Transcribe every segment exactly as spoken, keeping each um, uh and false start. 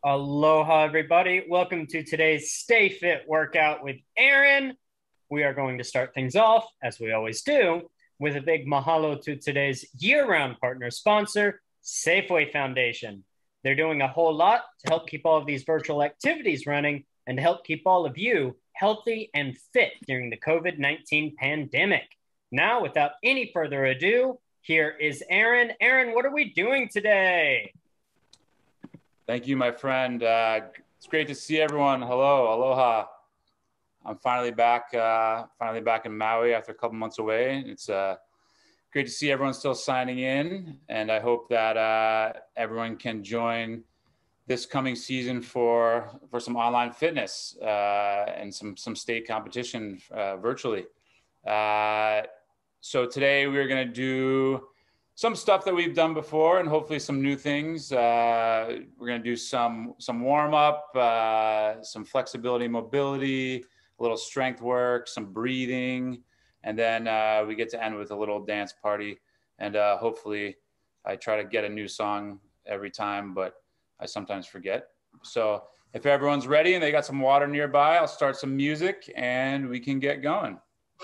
Aloha, everybody. Welcome to today's Stay Fit workout with Aaron. We are going to start things off, as we always do, with a big mahalo to today's year-round partner sponsor, Safeway Foundation. They're doing a whole lot to help keep all of these virtual activities running and to help keep all of you healthy and fit during the COVID nineteen pandemic. Now, without any further ado, here is Aaron. Aaron, what are we doing today? Thank you, my friend. Uh, it's great to see everyone. Hello, aloha. I'm finally back, uh, finally back in Maui after a couple months away. It's uh, great to see everyone still signing in, and I hope that uh, everyone can join this coming season for for some online fitness uh, and some some state competition uh, virtually. Uh, so today we're going to do some stuff that we've done before and hopefully some new things. Uh, we're gonna do some, some warm up, uh, some flexibility, mobility, a little strength work, some breathing, and then uh, we get to end with a little dance party. And uh, hopefully I try to get a new song every time, but I sometimes forget. So if everyone's ready and they got some water nearby, I'll start some music and we can get going.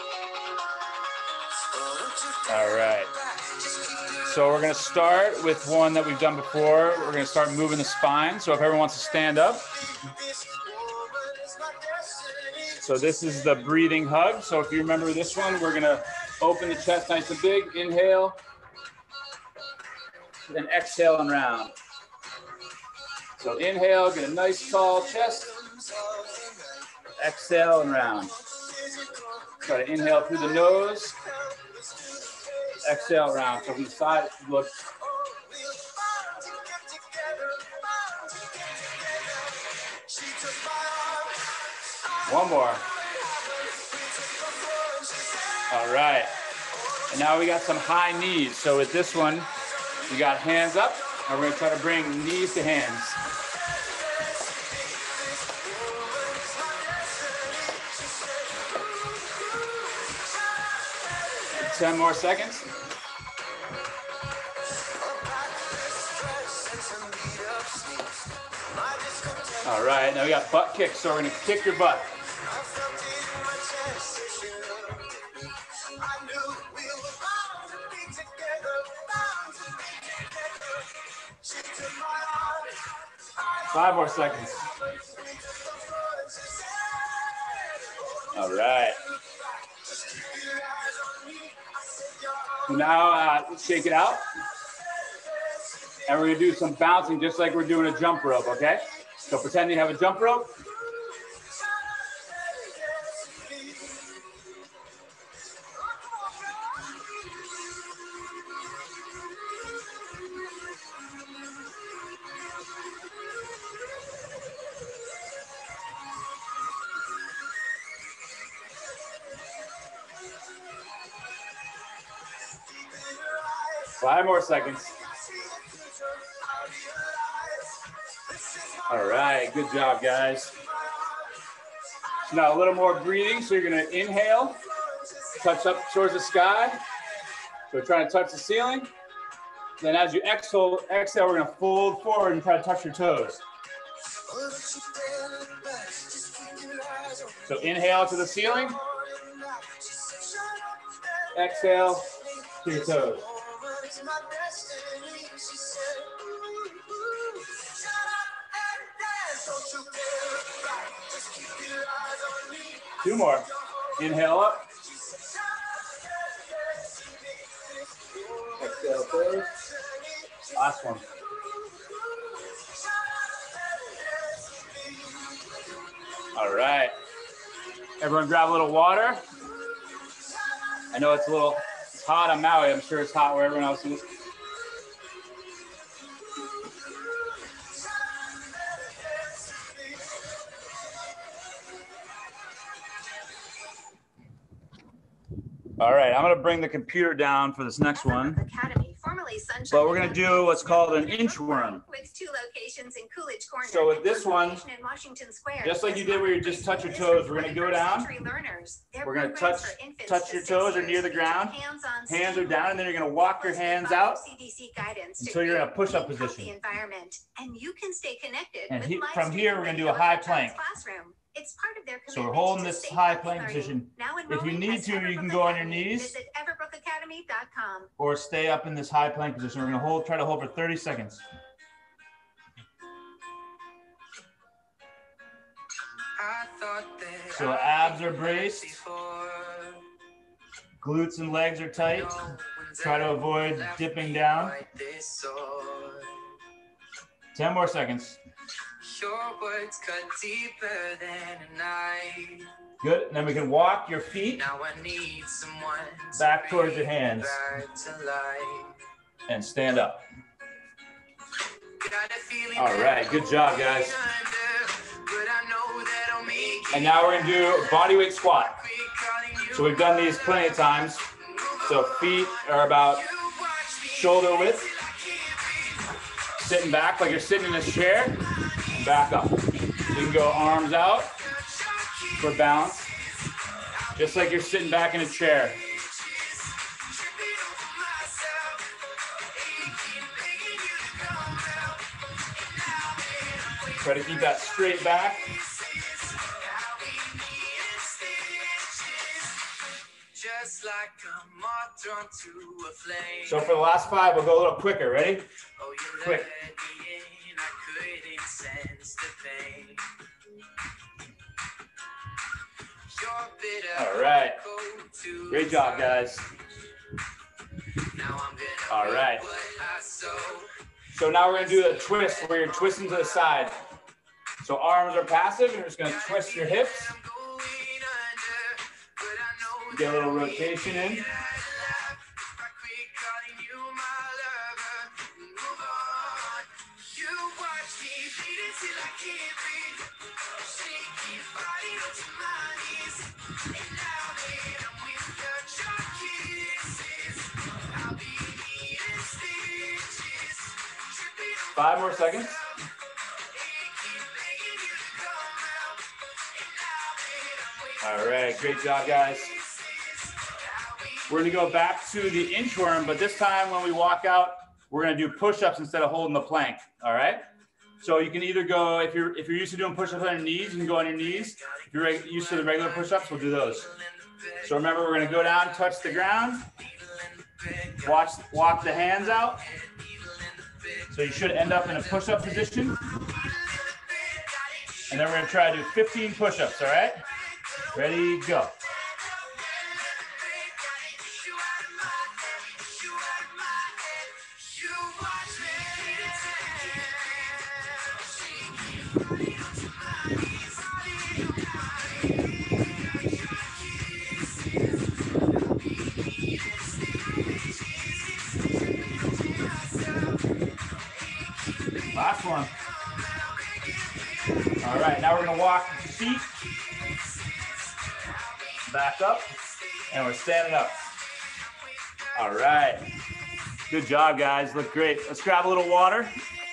All right. So we're going to start with one that we've done before. We're going to start moving the spine. So if everyone wants to stand up. So this is the breathing hug. So if you remember this one, we're going to open the chest nice and big. Inhale. Then exhale and round. So inhale, get a nice tall chest. Exhale and round. Try to inhale through the nose. Exhale round. So from the side, look. One more. All right. And now we got some high knees. So with this one, we got hands up, and we're going to try to bring knees to hands. ten more seconds. All right, now we got butt kicks, so we're gonna kick your butt. Five more seconds. All right. Now uh, shake it out, and we're gonna do some bouncing just like we're doing a jump rope, okay? So pretend you have a jump rope. Five more seconds. All right, good job, guys. So now a little more breathing. So you're gonna inhale, touch up towards the sky. So we're trying to touch the ceiling. Then as you exhale, exhale, we're gonna fold forward and try to touch your toes. So inhale to the ceiling. Exhale to your toes. Two more. Inhale up. Exhale forward. Last one. All right. Everyone grab a little water. I know it's a little it's hot on Maui. I'm sure it's hot where everyone else is. All right, I'm gonna bring the computer down for this next one. Academy, formerly Sunshine. But we're gonna do what's called an inchworm. With two locations in So with this one, just like you did where you just touch your toes, we're going to go down. We're going to touch, touch your toes or near the ground. Hands are down, and then you're going to walk your hands out until you're in a push-up position. And he, from here, we're going to do a high plank. It's part of their so we're holding this high plank position. If you need to, you can go on your knees or stay up in this high plank position. We're going to hold, try to hold for thirty seconds. So abs are braced, glutes and legs are tight. Try to avoid dipping down. ten more seconds. Your words cut deeper than a knife. Good. And then we can walk your feet now I need someone back to towards your hands and stand up. All right. Good job, guys. And now we're going to do a body weight squat. So we've done these plenty of times. So feet are about shoulder width. Sitting back like you're sitting in a chair. Back up. You can go arms out for balance, just like you're sitting back in a chair. Try to keep that straight back. So for the last five, we'll go a little quicker. Ready? Quick. All right. Great job, guys. All right. So now we're going to do a twist where you're twisting to the side. So arms are passive. You're just going to twist your hips. Get a little rotation in. Five more seconds. All right, great job, guys. We're gonna go back to the inchworm, but this time when we walk out, we're gonna do push-ups instead of holding the plank, all right? So you can either go, if you're if you're used to doing push-ups on your knees, you can go on your knees. If you're used to the regular push-ups, we'll do those. So remember, we're gonna go down, touch the ground, watch, walk the hands out. So you should end up in a push-up position. And then we're gonna try to do fifteen push-ups, all right? Ready, go. Last one. All right, now we're gonna walk the feet back up, and we're standing up. All right, good job, guys. Look great. Let's grab a little water.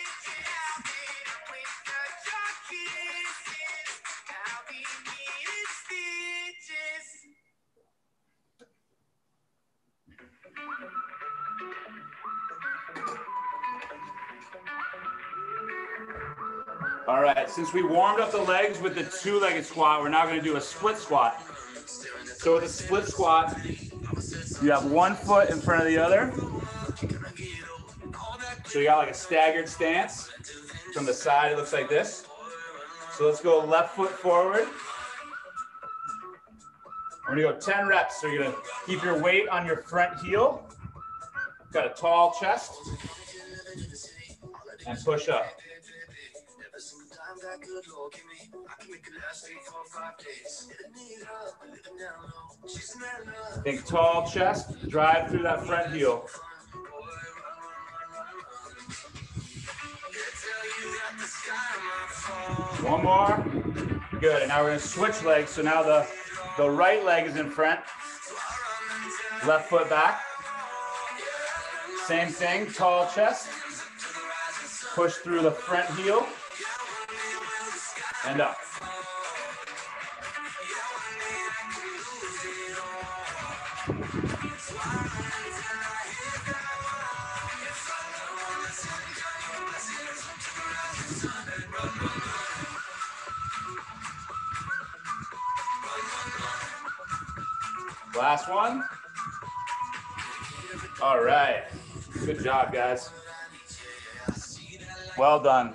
All right, since we warmed up the legs with the two-legged squat, we're now going to do a split squat. So with a split squat, you have one foot in front of the other. So you got like a staggered stance. From the side, it looks like this. So let's go left foot forward. We're going to go ten reps. So you're going to keep your weight on your front heel. Got a tall chest. And push up. Think tall chest, drive through that front heel. One more. Good. And now we're going to switch legs. So now the, the right leg is in front. Left foot back. Same thing, tall chest. Push through the front heel. and up. Last one. All right. Good job, guys. Well done.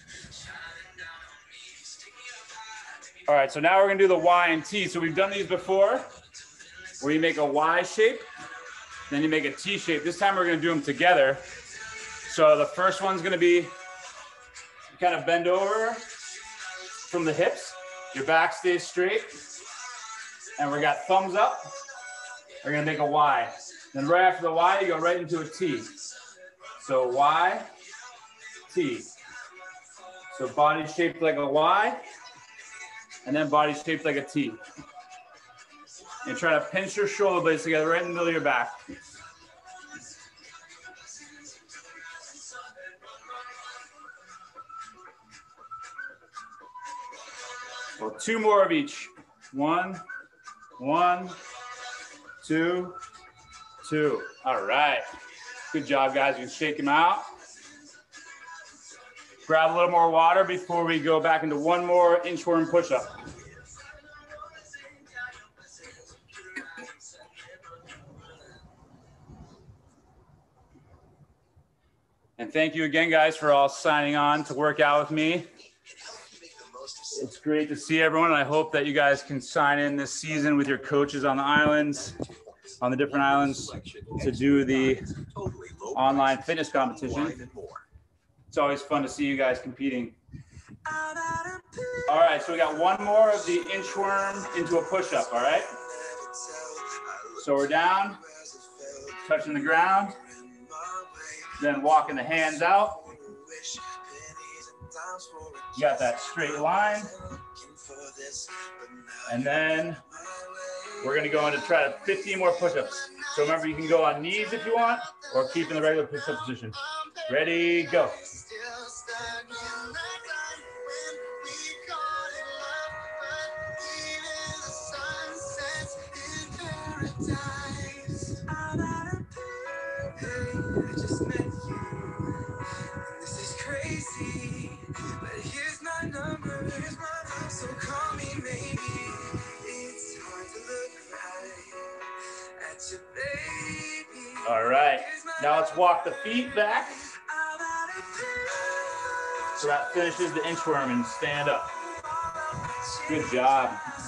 All right, so now we're gonna do the Y and T. So we've done these before, where you make a Y shape, then you make a T shape. This time we're gonna do them together. So the first one's gonna be, you kind of bend over from the hips, your back stays straight, and we got thumbs up. We're gonna make a Y. Then right after the Y, you go right into a T. So Y, T. So body shaped like a Y, and then body shaped like a T. And try to pinch your shoulder blades together right in the middle of your back. So two more of each. One, one, two, two. All right. Good job, guys. You can shake them out. Grab a little more water before we go back into one more inchworm push-up. And thank you again, guys, for all signing on to work out with me. It's great to see everyone. I hope that you guys can sign in this season with your coaches on the islands, on the different islands, to do the online fitness competition. It's always fun to see you guys competing. All right, so we got one more of the inchworm into a push-up, all right? So we're down, touching the ground, then walking the hands out. You got that straight line. And then we're gonna go into try to fifteen more push-ups. So remember, you can go on knees if you want, or keep in the regular push-up position. Ready, go. All right, now let's walk the feet back. So that finishes the inchworm and stand up. Good job.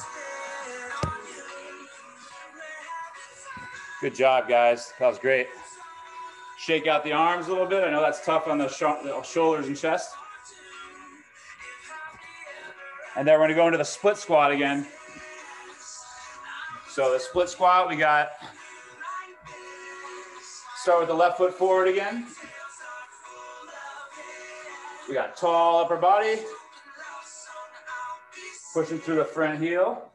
Good job, guys. That was great. Shake out the arms a little bit. I know that's tough on the, sh the shoulders and chest. And then we're gonna go into the split squat again. So the split squat, we got, start with the left foot forward again. We got tall upper body, pushing through the front heel.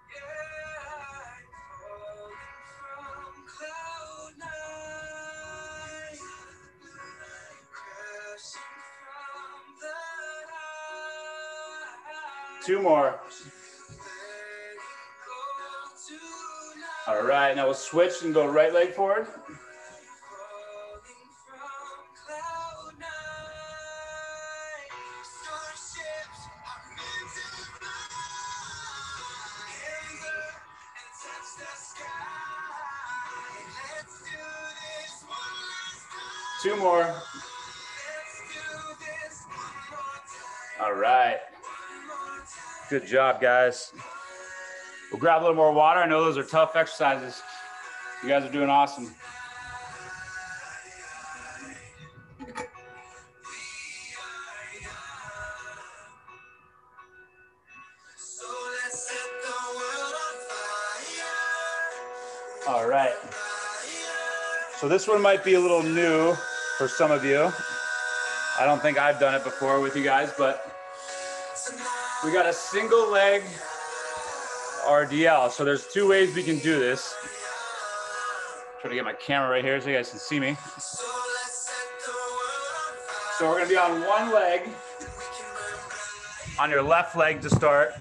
Two more. All right, now we'll switch and go right leg forward. Two more. All right. Good job, guys. We'll grab a little more water. I know those are tough exercises. You guys are doing awesome. All right. So this one might be a little new for some of you. I don't think I've done it before with you guys, but we got a single leg R D L. So there's two ways we can do this. Try to get my camera right here so you guys can see me. So we're gonna be on one leg on your left leg to start.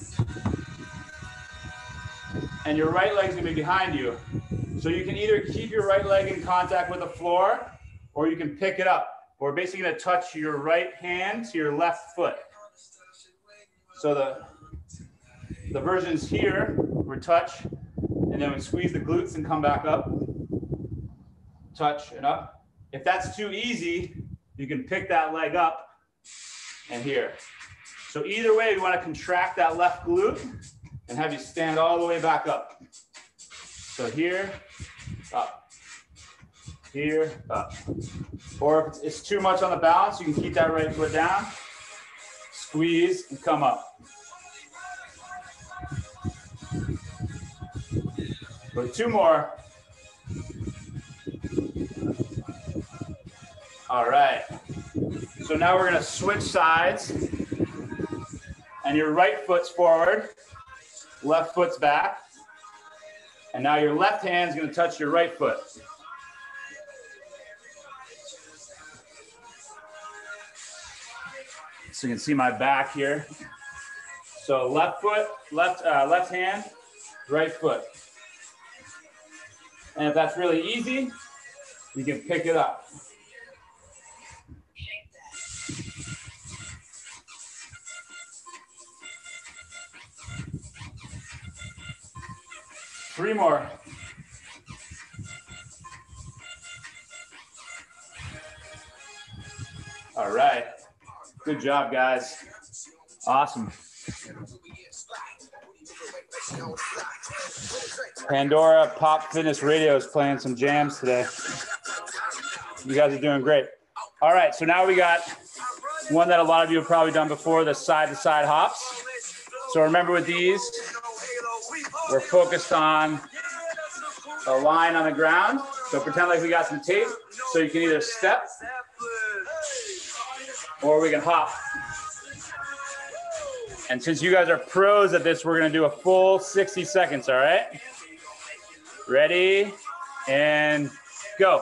And your right leg's gonna be behind you. So you can either keep your right leg in contact with the floor, or you can pick it up. We're basically gonna touch your right hand to your left foot. So the, the version's here, we touch, and then we squeeze the glutes and come back up. Touch and up. If that's too easy, you can pick that leg up and here. So either way, we wanna contract that left glute and have you stand all the way back up. So here, up, here, up. Or if it's too much on the balance, you can keep that right foot down, squeeze, and come up. But two more. All right. So now we're gonna switch sides, and your right foot's forward, left foot's back, and now your left hand's gonna touch your right foot. So you can see my back here. So left foot, left, uh, left hand, right foot. And if that's really easy, you can pick it up. Three more. All right. Good job, guys. Awesome. Pandora Pop Fitness Radio is playing some jams today. You guys are doing great. All right, so now we got one that a lot of you have probably done before, the side-to-side hops. So remember with these, we're focused on a line on the ground. So pretend like we got some tape, so you can either step or we can hop. And since you guys are pros at this, we're gonna do a full sixty seconds, all right? Ready, and go.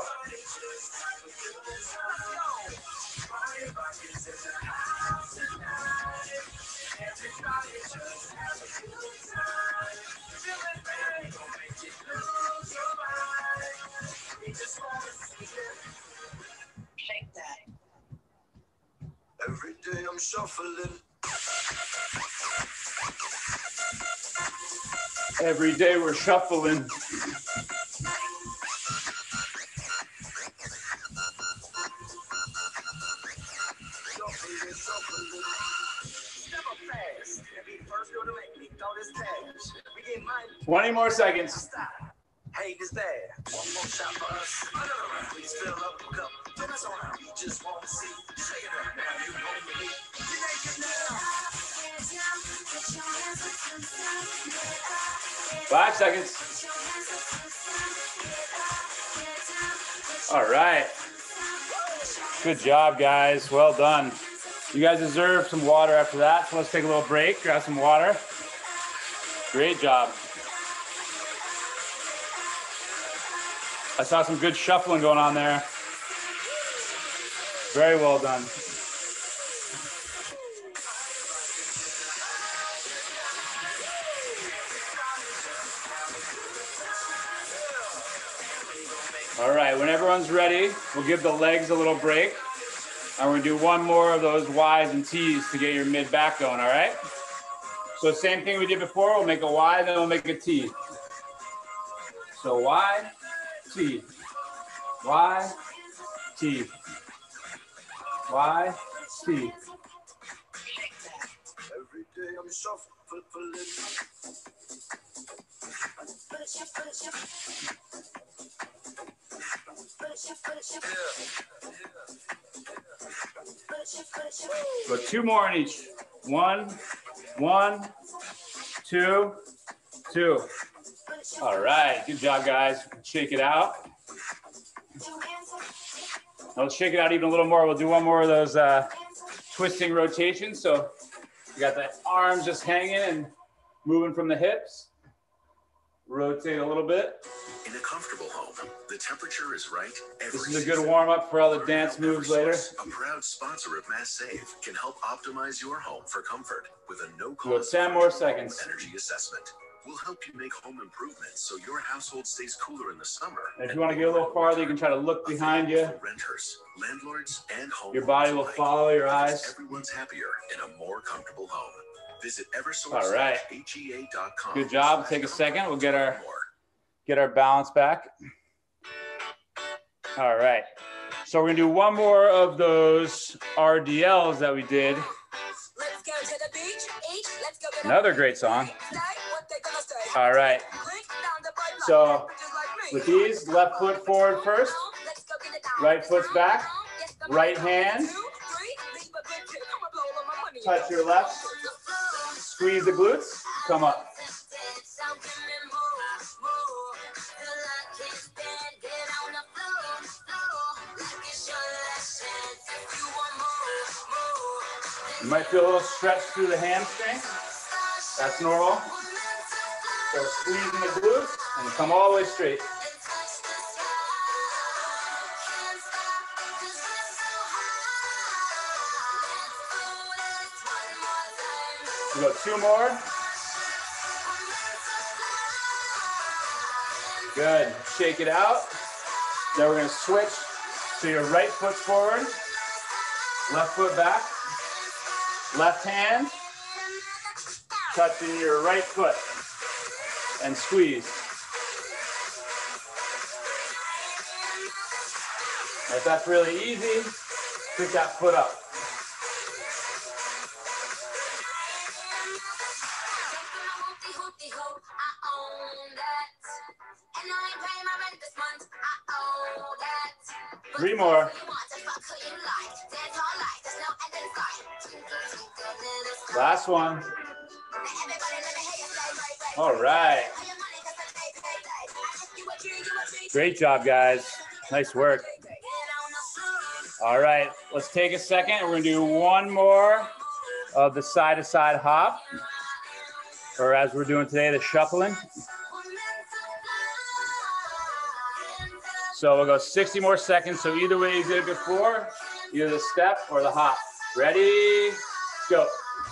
Every day I'm shuffling. Every day we're shuffling. twenty more seconds. Hey, this bad. One more shot for us. Please fill up a cup. Don't mess around. You just want to see. Shake it up now. You know me. You naked now. Five seconds. All right. Good job, guys. Well done. You guys deserve some water after that. So let's take a little break, grab some water. Great job. I saw some good shuffling going on there. Very well done. All right, when everyone's ready, we'll give the legs a little break. And we're gonna do one more of those Y's and T's to get your mid back going, all right? So same thing we did before, we'll make a Y, then we'll make a T. So Y, T, Y, T, Y, T. Every day I'm shuffling. Go two more in each. One, one, two, two. All right, good job, guys. Shake it out. Now let's shake it out even a little more. We'll do one more of those uh, twisting rotations. So you got the arms just hanging and moving from the hips. Rotate a little bit. In a comfortable home, the temperature is right. This is a good warm-up for all the dance moves later. A proud sponsor of Mass Save can help optimize your home for comfort with a Go no-cost ten more seconds. energy assessment. We'll help you make home improvements so your household stays cooler in the summer. And if you want to get a little farther, you can try to look behind you. Renters, landlords, and homeowners. Your body will follow your eyes. Everyone's happier in a more comfortable home. Visit eversource All right. H E A dot com. Good job. Take a second. We'll get our get our balance back. All right. So we're gonna do one more of those R D Ls that we did. Let's go to the beach. Each, let's go get Another great song. Stay what they gonna say. All right. Click down the pipeline, So just like me. with these, left foot forward first, Let's go get it down. right foot's back, Yes, come on. right hand, Two, three, leave a good tip. I'ma blow all of my money. touch your left, squeeze the glutes, come up. You might feel a little stretch through the hamstring. That's normal. So squeezing the glutes and come all the way straight. We go two more. Good. Shake it out. Then we're going to switch. So your right foot's forward, left foot back, left hand, touching your right foot, and squeeze. If that's really easy, pick that foot up. Three more. Last one. All right. Great job, guys. Nice work. All right, let's take a second. We're gonna do one more of the side-to-side hop, or as we're doing today, the shuffling. So we'll go sixty more seconds. So either way you did it before, either the step or the hop. Ready, go.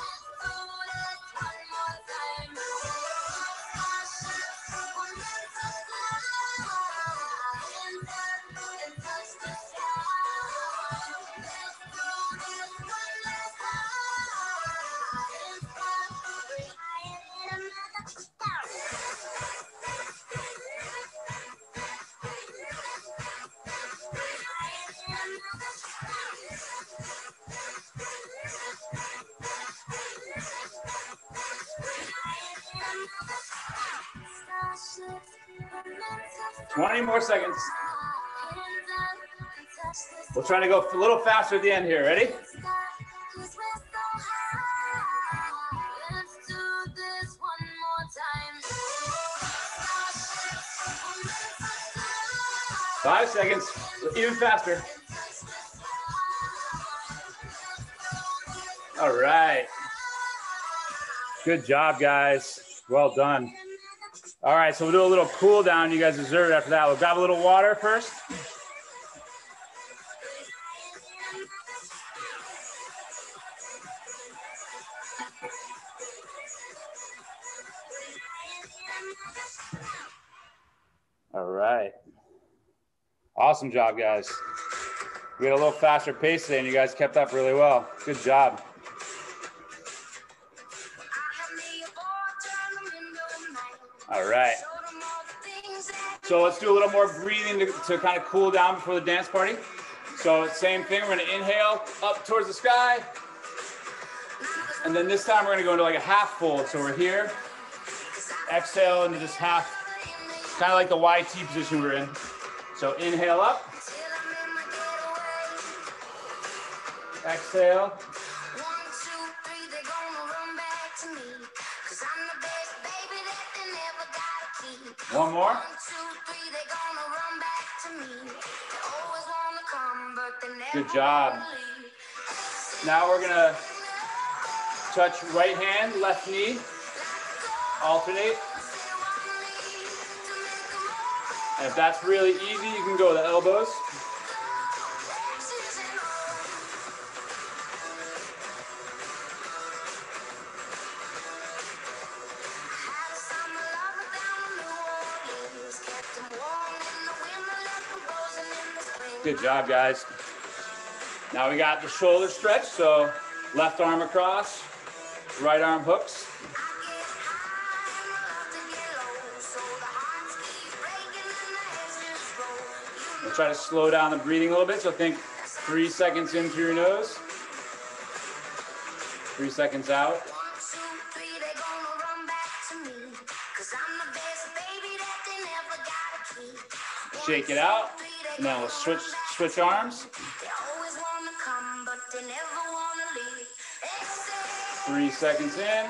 twenty more seconds. We'll try to go a little faster at the end here. Ready? Five seconds, even faster. All right. Good job, guys. Well done. All right, so we'll do a little cool down. You guys deserve it after that. We'll grab a little water first. All right. Awesome job, guys. We had a little faster pace today, and you guys kept up really well. Good job. All right. So let's do a little more breathing to, to kind of cool down before the dance party. So same thing, we're gonna inhale up towards the sky. And then this time we're gonna go into like a half fold. So we're here, exhale into this half, kind of like the Y T position we're in. So inhale up, exhale. One more. Good job. Now we're gonna touch right hand, left knee, alternate. And if that's really easy, you can go with the elbows. Good job, guys. Now we got the shoulder stretch, so left arm across, right arm hooks. We'll try to slow down the breathing a little bit, so think three seconds in through your nose, three seconds out. Shake it out, and then we'll switch switch arms. Three seconds in,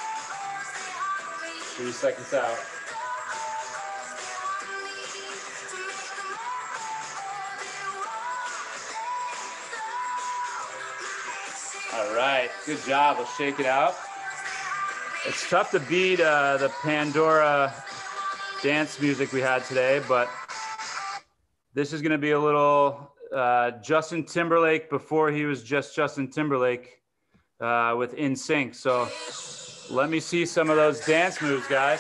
three seconds out. All right, good job. We'll shake it out. It's tough to beat uh, the Pandora dance music we had today, but this is going to be a little uh, Justin Timberlake before he was just Justin Timberlake uh, with In Sync. So let me see some of those dance moves, guys.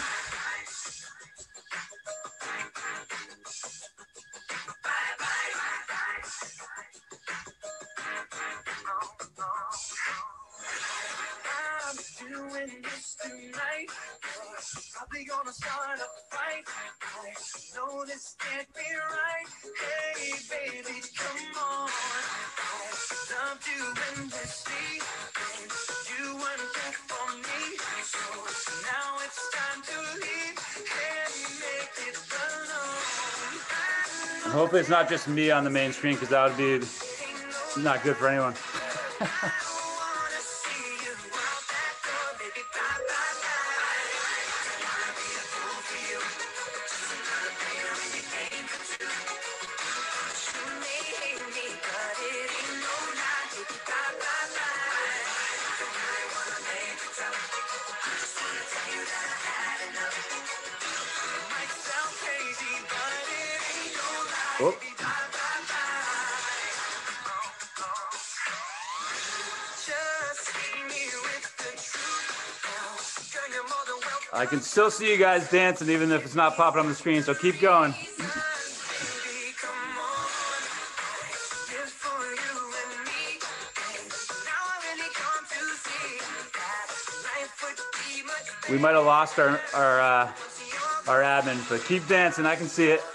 Probably gonna start a fight. I know this can't be right. Hey, baby, come on. I loved you endlessly. You weren't good for me. So now it's time to leave. Hey, make it alone. Hopefully it's not just me on the main screen, because that would be not good for anyone. Oh. I can still see you guys dancing even if it's not popping on the screen, so keep going. We might have lost our our uh, our admin, but keep dancing. I can see it.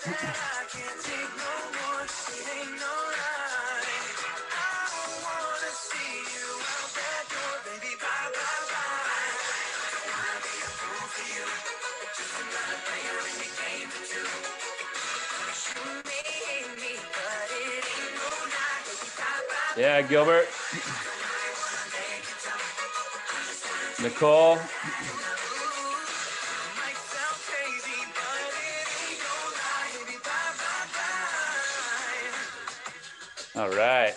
Yeah, Gilbert. Nicole. All right.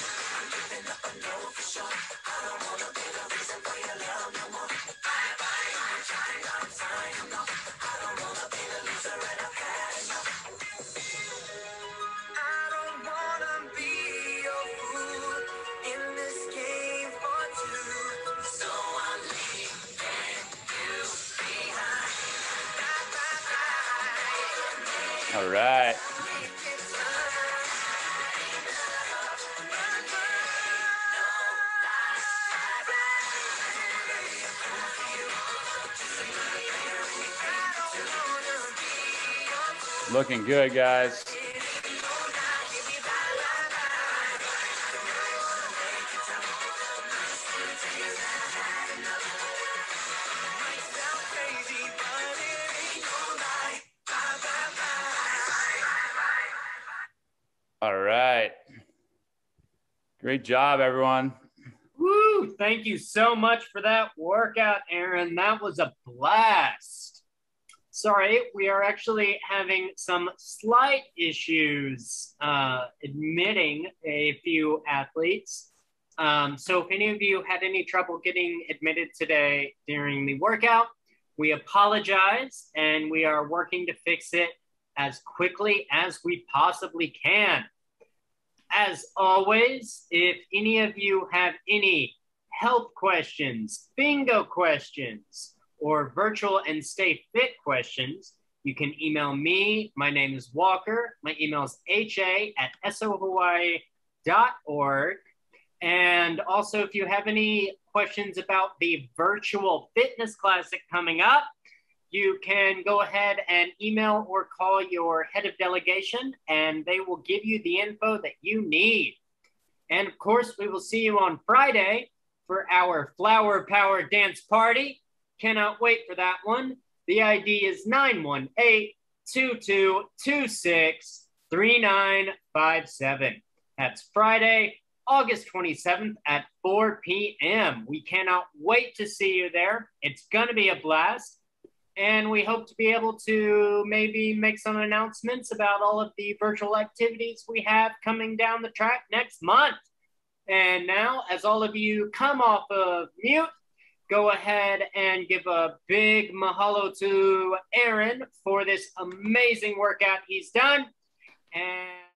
All right. Looking good, guys. All right. Great job, everyone. Woo! Thank you so much for that workout, Aaron. That was a blast. Sorry, we are actually having some slight issues uh, admitting a few athletes. Um, so if any of you had any trouble getting admitted today during the workout, we apologize and we are working to fix it as quickly as we possibly can. As always, if any of you have any health questions, bingo questions, or virtual and stay fit questions, you can email me. My name is Walker. My email is ha at so hawaii dot org. And also, if you have any questions about the virtual fitness classic coming up, you can go ahead and email or call your head of delegation, and they will give you the info that you need. And of course, we will see you on Friday for our Flower Power Dance Party. Cannot wait for that one. The I D is nine one eight, two two two six, three nine five seven. That's Friday, August twenty-seventh at four p m We cannot wait to see you there. It's going to be a blast. And we hope to be able to maybe make some announcements about all of the virtual activities we have coming down the track next month. And now, as all of you come off of mute, go ahead and give a big mahalo to Aaron for this amazing workout he's done. And